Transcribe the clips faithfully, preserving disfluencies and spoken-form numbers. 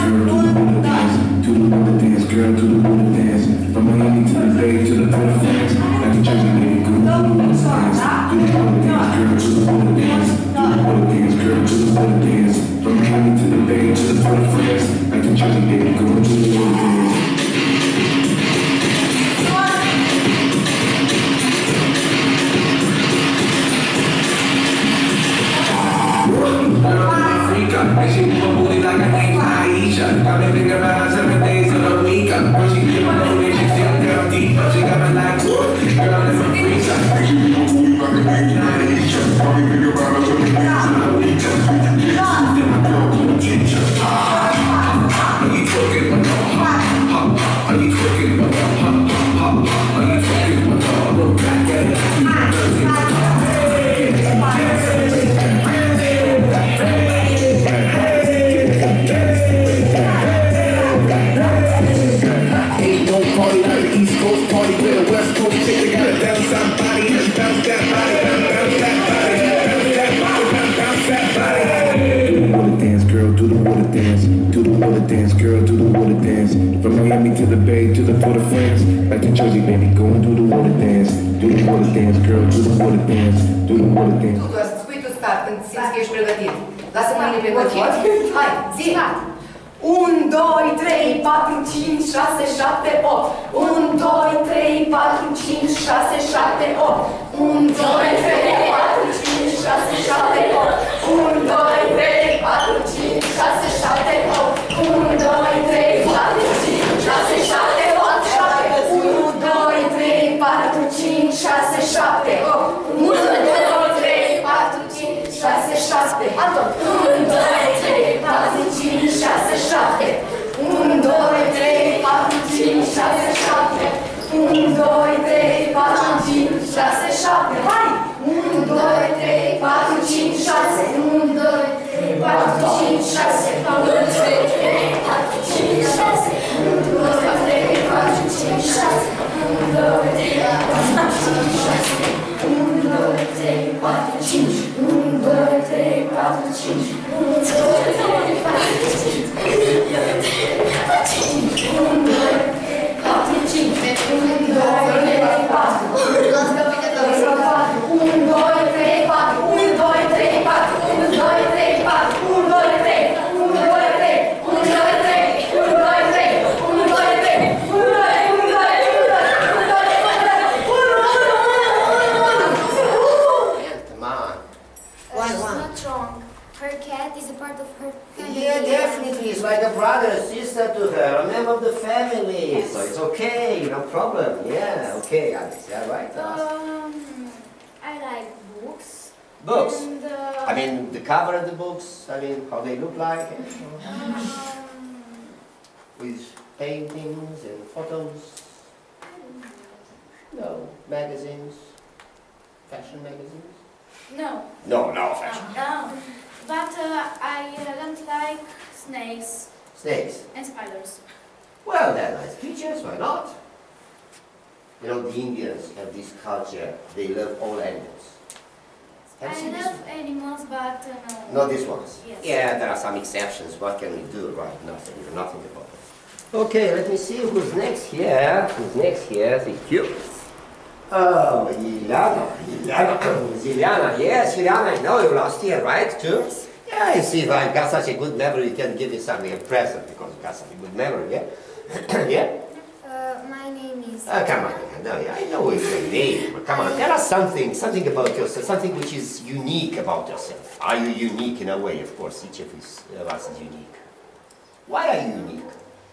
What can we do? Right, nothing, nothing about it. Okay, let me see who's next here. Who's next here? Thank you. Oh, Iliana. Iliana. Iliana. Yes, Iliana, I know you last year, right? Too? Yes. Yeah, I see if I've got such a good memory, you can give you something, a present, because you've got such a good memory, yeah? Yeah? Uh, my name is... Oh, come on, no, yeah, I know it's your name, but come on, tell us something, something about yourself, something which is unique about yourself. Are you unique in a way? Of course, each of us is unique. Why are you unique?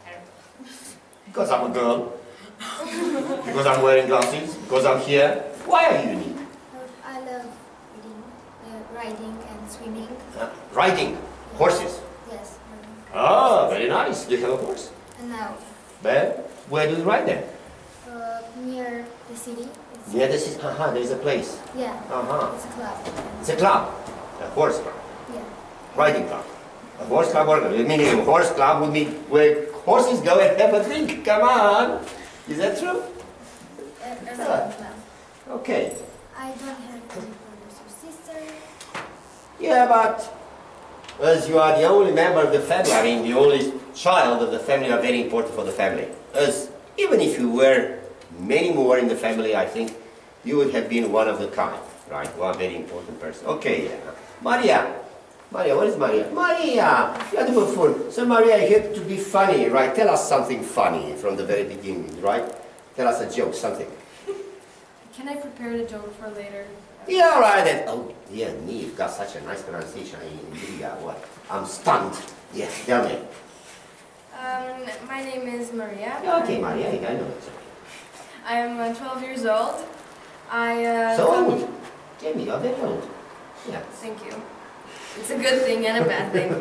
Because I'm a girl? Because I'm wearing glasses? Because I'm here? Why are you unique? Uh, I love reading, uh, riding and swimming. Uh, riding? Horses? Yes. Oh, very nice. Do you have a horse? And now? Well, where do you ride then? Uh, near the city. It's Near the city? Uh-huh, there's a place. Yeah. Uh-huh. It's a club. It's a club. A horse club. Yeah. Riding club. A horse club, or meaning a horse club would mean where horses go and have a drink. Come on. Is that true? A, a riding club. Okay. I don't have any brothers or sisters. Yeah, but As you are the only member of the family, I mean the only child of the family, are very important for the family. As even if you were many more in the family, I think you would have been one of the kind, right? One very important person. Okay, yeah. Maria. Maria, what is Maria? Maria! You are the phone. So Maria, you have to be funny, right? Tell us something funny from the very beginning, right? Tell us a joke, something. Can I prepare the joke for later? Yeah, right. Then. Oh, dear me, you've got such a nice pronunciation in India. What? I'm stunned. Yeah, tell me. Um, my name is Maria. Okay, I'm, Maria, I know it. I'm uh, twelve years old. I uh, So come- old. Tell me, you're very old. Yeah. Thank you. It's a good thing and a bad thing.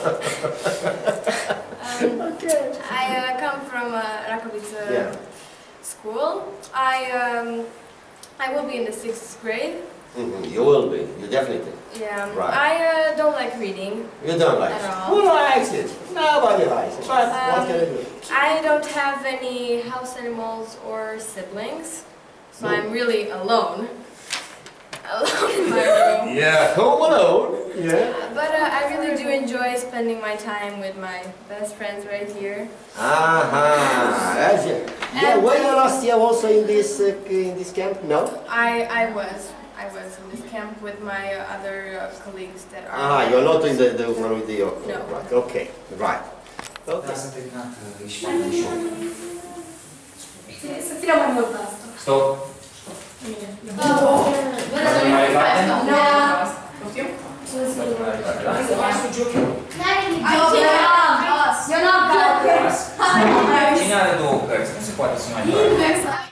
um, Okay. I uh, come from uh, Rakovice Yeah. school. I um, I will be in the sixth grade. Mm-hmm. You will be. You definitely. Yeah. Right. I uh, don't like reading. You don't like At it. all. Who likes it? Nobody likes it. But what Um, can I do? I don't have any house animals or siblings, so No. I'm really alone. Alone in my room. Yeah, home alone. Yeah. But uh, I really do enjoy spending my time with my best friends right here. Aha. That's it. Yeah. And- Were you last year also in this uh, in this camp? No. I, I was. I was in this camp with my uh, other uh, colleagues that are... Ah, you're not in the the one with the yoke. No. Right. Okay. Right. Okay. Să tirăm mai mult asta. Stop. Eu n-am dat. Cine are două cărți? Nu se poate să mai facă.